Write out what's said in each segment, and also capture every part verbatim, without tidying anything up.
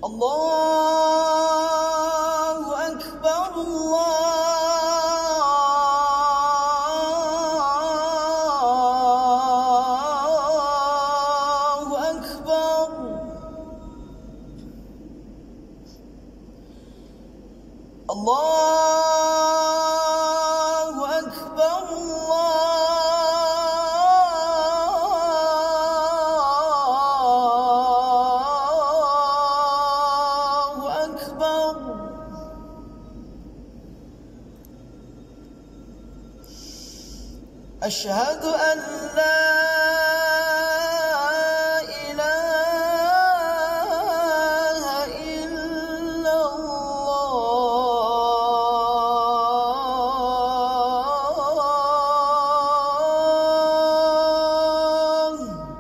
الله أكبر الله أكبر الله أكبر الله أكبر. أشهد أن لا إله إلا الله.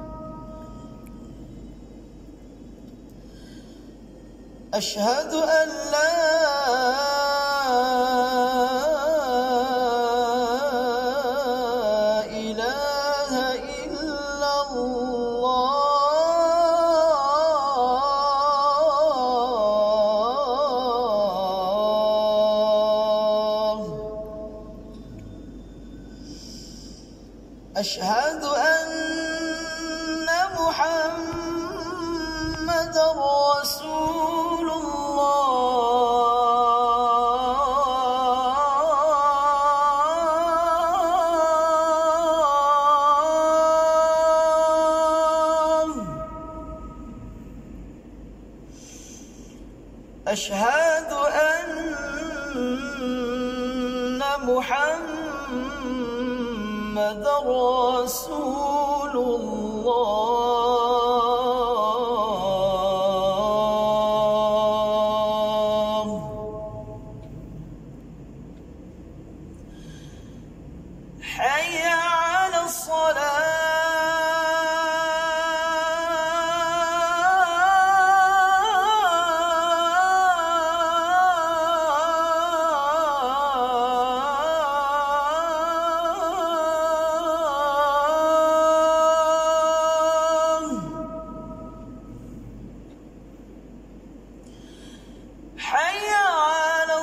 أشهد أن لا إله إلا الله. أشهد أن محمدًا رسول الله. أشهد أن محمدًا رسول الله. حي على الصلاة. حي على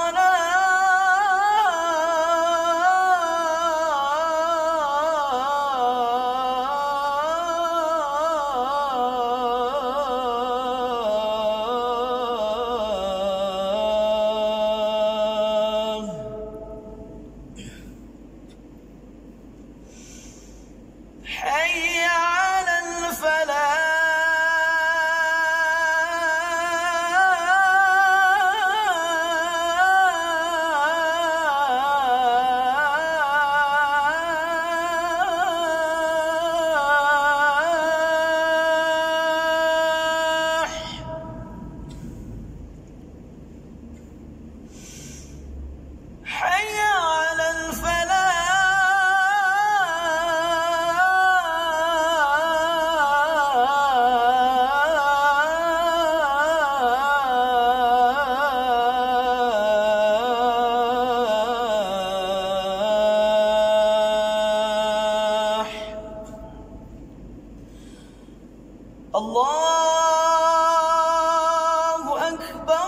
الصلاة. حي على الفلاح. حي على الفلاح. الله أكبر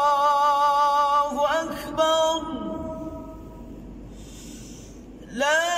الله أكبر. لا